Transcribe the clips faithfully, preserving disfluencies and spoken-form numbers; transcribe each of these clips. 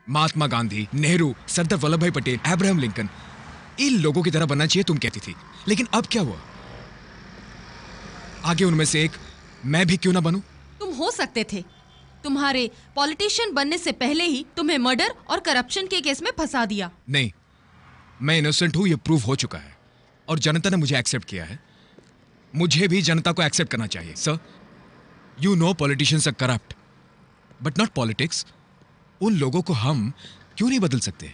महात्मा गांधी, नेहरू, सरदार वल्लभ भाई Patel, Abraham Lincoln, इन लोगों की तरह बनना चाहिए तुम कहती थी। लेकिन अब क्या हुआ? आगे उनमें से एक मैं भी क्यों ना बनूं? तुम हो सकते थे। तुम्हारे पॉलिटिशियन बनने से पहले ही तुम्हें मर्डर और करप्शन के केस में फंसा दिया। नहीं, मैं इनोसेंट हूं, ये प्रूव हो चुका है और जनता ने मुझे एक्सेप्ट किया है। मुझे भी जनता को एक्सेप्ट करना चाहिए। Sir, you know politicians are corrupt, but not politics. उन लोगों को हम क्यों नहीं बदल सकते?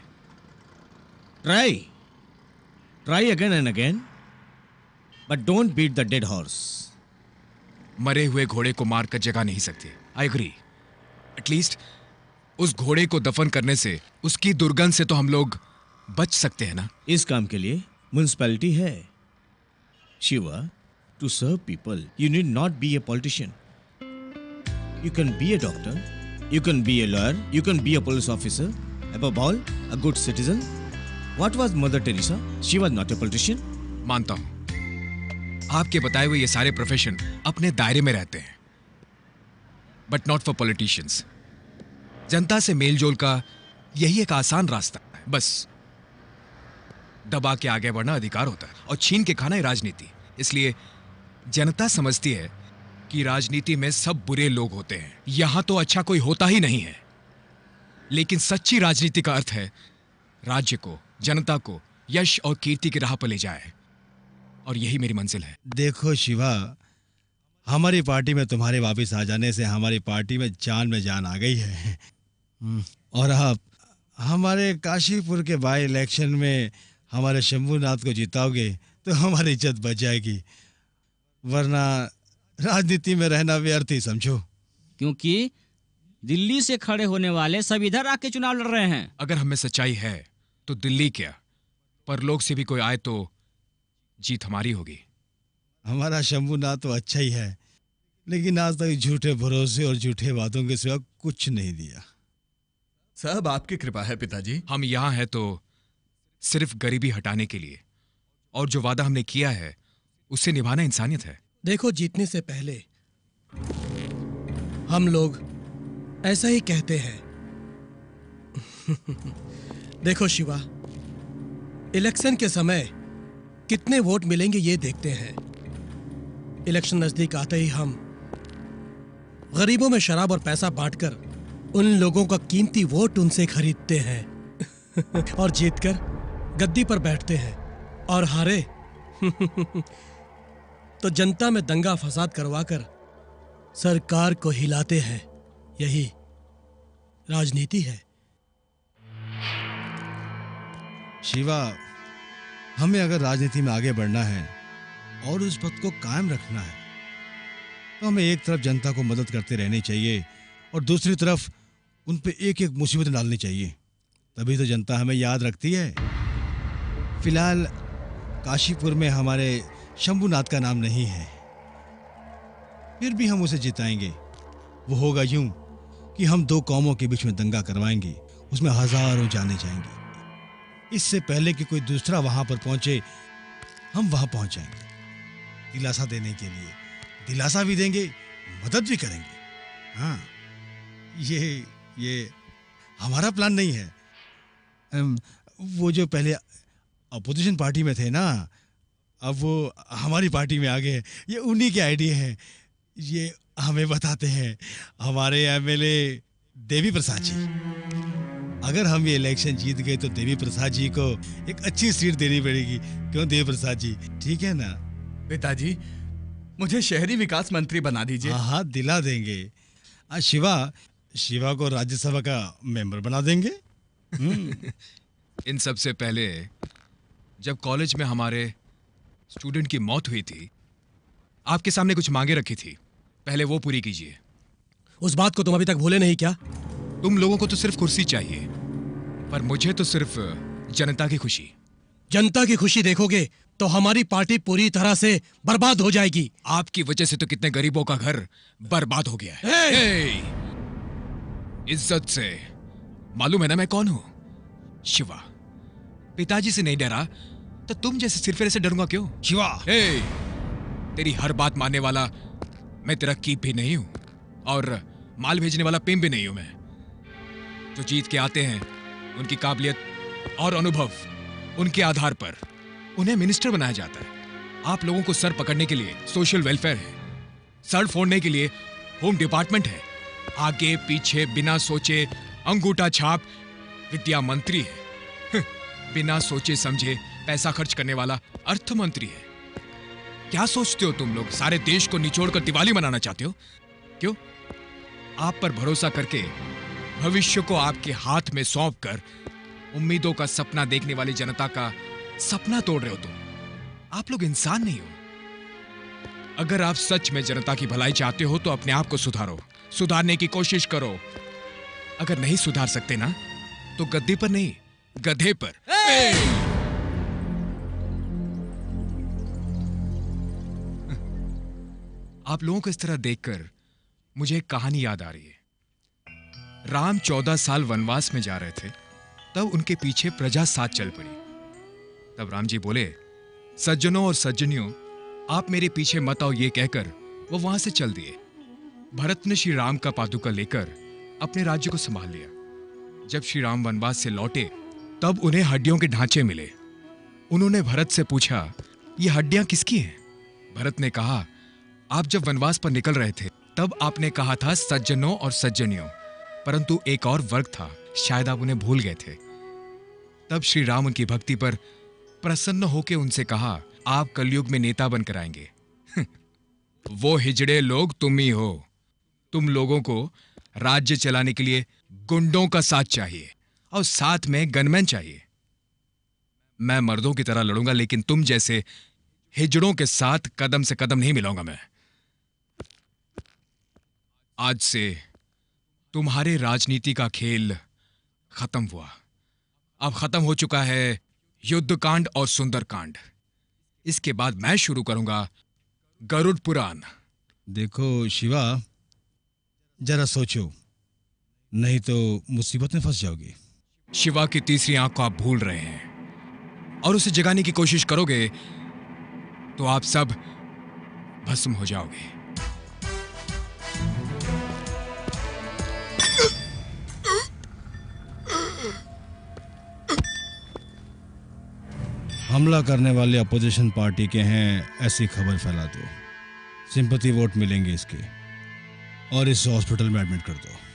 Try try again and again, but don't beat the dead horse. मरे हुए घोड़े को मारकर जगा नहीं सकते। I agree. एटलीस्ट उस घोड़े को दफन करने से, उसकी दुर्गंध से तो हम लोग बच सकते हैं ना? इस काम के लिए म्युनिसिपैलिटी है। Shiva, to serve people you need not be a politician. You can be a doctor, you can be a lawyer, you can be a police officer, above all a good citizen. What was Mother Teresa? She was not a politician. मानता हूं आपके बताए हुए ये सारे profession अपने दायरे में रहते हैं, बट नॉट फॉर पॉलिटिशियंस। जनता से मेलजोल का यही एक आसान रास्ता है। बस दबा के आगे बढ़ना अधिकार होता है और छीन के खाना है राजनीति। इसलिए जनता समझती है कि राजनीति में सब बुरे लोग होते हैं, यहां तो अच्छा कोई होता ही नहीं है। लेकिन सच्ची राजनीति का अर्थ है राज्य को, जनता को यश और कीर्ति की राह पर ले जाए, और यही मेरी मंजिल है। देखो शिवा, हमारी पार्टी में तुम्हारे वापस आ जाने से हमारी पार्टी में जान में जान आ गई है। और आप हमारे काशीपुर के बाई इलेक्शन में हमारे शंभूनाथ को जिताओगे तो हमारी इज्जत बच जाएगी, वरना राजनीति में रहना व्यर्थ ही समझो। क्योंकि दिल्ली से खड़े होने वाले सब इधर आके चुनाव लड़ रहे हैं। अगर हमें सच्चाई है तो दिल्ली क्या, परलोक से भी कोई आए तो जीत हमारी होगी। हमारा शंभूनाथ तो अच्छा ही है, लेकिन आज तक झूठे भरोसे और झूठे वादों के सिवा कुछ नहीं दिया। सब आपकी कृपा है पिताजी। हम यहाँ हैं तो सिर्फ गरीबी हटाने के लिए, और जो वादा हमने किया है उसे निभाना इंसानियत है। देखो, जीतने से पहले हम लोग ऐसा ही कहते हैं। देखो शिवा, इलेक्शन के समय कितने वोट मिलेंगे ये देखते हैं। इलेक्शन नजदीक आते ही हम गरीबों में शराब और पैसा बांटकर उन लोगों का कीमती वोट उनसे खरीदते हैं और जीतकर गद्दी पर बैठते हैं, और हारे तो जनता में दंगा फसाद करवाकर सरकार को हिलाते हैं। यही राजनीति है। शिवा, हमें अगर राजनीति में आगे बढ़ना है और उस पद को कायम रखना है तो हमें एक तरफ जनता को मदद करते रहनी चाहिए और दूसरी तरफ उन पे एक एक मुसीबत डालनी चाहिए, तभी तो जनता हमें याद रखती है। फिलहाल काशीपुर में हमारे शंभूनाथ का नाम नहीं है, फिर भी हम उसे जिताएंगे। वो होगा यूं कि हम दो कौमों के बीच में दंगा करवाएंगे, उसमें हजारों जाने जाएंगी। इससे पहले कि कोई दूसरा वहां पर पहुंचे, हम वहां पहुंच जाएंगे दिलासा देने के लिए। दिलासा भी देंगे, मदद भी करेंगे। हाँ, ये ये हमारा प्लान नहीं है। वो जो पहले अपोजिशन पार्टी में थे ना, अब वो हमारी पार्टी में आ गए। ये उन्हीं के आइडिया हैं। ये हमें बताते हैं हमारे एमएलए देवी प्रसाद जी। अगर हम ये इलेक्शन जीत गए तो देवी प्रसाद जी को एक अच्छी सीट देनी पड़ेगी। क्यों देवी प्रसाद जी, ठीक है ना? पिताजी, मुझे शहरी विकास मंत्री बना दीजिए। हाँ हाँ, दिला देंगे। आ, शिवा शिवा को राज्यसभा का मेंबर बना देंगे। इन सब से पहले जब कॉलेज में हमारे स्टूडेंट की मौत हुई थी, आपके सामने कुछ मांगे रखी थी, पहले वो पूरी कीजिए। उस बात को तुम अभी तक भूले नहीं क्या? तुम लोगों को तो सिर्फ कुर्सी चाहिए, पर मुझे तो सिर्फ जनता की खुशी। जनता की खुशी देखोगे तो हमारी पार्टी पूरी तरह से बर्बाद हो जाएगी। आपकी वजह से तो कितने गरीबों का घर बर्बाद हो गया है। hey! इज्जत से मालूम है ना मैं कौन हूं? शिवा। पिताजी से नहीं डरा तो तुम जैसे सिरफिरे से डरूंगा क्यों? शिवा, hey! तेरी हर बात मानने वाला मैं तेरा कीप भी नहीं हूं, और माल भेजने वाला पिम भी नहीं हूं मैं। जो जीत के आते हैं उनकी काबिलियत और अनुभव, उनके आधार पर उन्हें मिनिस्टर बनाया जाता है। आप लोगों को सर पकड़ने के लिए सोशल वेलफेयर है, सर फोड़ने के लिए होम डिपार्टमेंट है, आगे पीछे बिना सोचे अंगूठा छाप विद्या मंत्री है, बिना सोचे समझे पैसा खर्च करने वाला अर्थ मंत्री है। क्या सोचते हो तुम लोग, सारे देश को निचोड़कर दिवाली मनाना चाहते हो? क्यों? आप पर भरोसा करके भविष्य को आपके हाथ में सौंप कर उम्मीदों का सपना देखने वाली जनता का सपना तोड़ रहे हो तुम। आप लोग इंसान नहीं हो। अगर आप सच में जनता की भलाई चाहते हो तो अपने आप को सुधारो, सुधारने की कोशिश करो। अगर नहीं सुधार सकते ना तो गद्दी पर नहीं, गधे पर। आप लोगों को इस तरह देखकर मुझे एक कहानी याद आ रही है। राम चौदह साल वनवास में जा रहे थे, तब उनके पीछे प्रजा साथ चल पड़ी। तब राम जी बोले, सज्जनों और सज्जनियों, आप मेरे पीछे मत आओ, ये कहकर वो वहां से चल दिए। भरत ने श्री राम का पादुका लेकर अपने राज्य को संभाल लिया। जब श्री राम वनवास से लौटे तब उन्हें हड्डियों के ढांचे मिले। उन्होंने भरत से पूछा, ये हड्डियां किसकी हैं? भरत ने कहा, आप जब वनवास पर निकल रहे थे तब आपने कहा था सज्जनों और सज्जनियों, परंतु एक और वर्ग था, शायद आप उन्हें भूल गए थे। तब श्री राम उनकी भक्ति पर प्रसन्न होकर उनसे कहा, आप कलयुग में नेता बनकर आएंगे। वो हिजड़े लोग तुम ही हो। तुम लोगों को राज्य चलाने के लिए गुंडों का साथ चाहिए और साथ में गनमैन चाहिए। मैं मर्दों की तरह लड़ूंगा, लेकिन तुम जैसे हिजड़ों के साथ कदम से कदम नहीं मिलाऊंगा मैं। आज से तुम्हारे राजनीति का खेल खत्म हुआ। अब खत्म हो चुका है युद्ध कांड और सुंदर कांड। इसके बाद मैं शुरू करूंगा गरुड़ पुराण। देखो शिवा, जरा सोचो, नहीं तो मुसीबत में फंस जाओगे। शिवा की तीसरी आंख को आप भूल रहे हैं और उसे जगाने की कोशिश करोगे तो आप सब भस्म हो जाओगे। हमला करने वाले अपोजिशन पार्टी के हैं, ऐसी खबर फैला दो। सिंपैथी वोट मिलेंगे इसके, और इस हॉस्पिटल में एडमिट कर दो।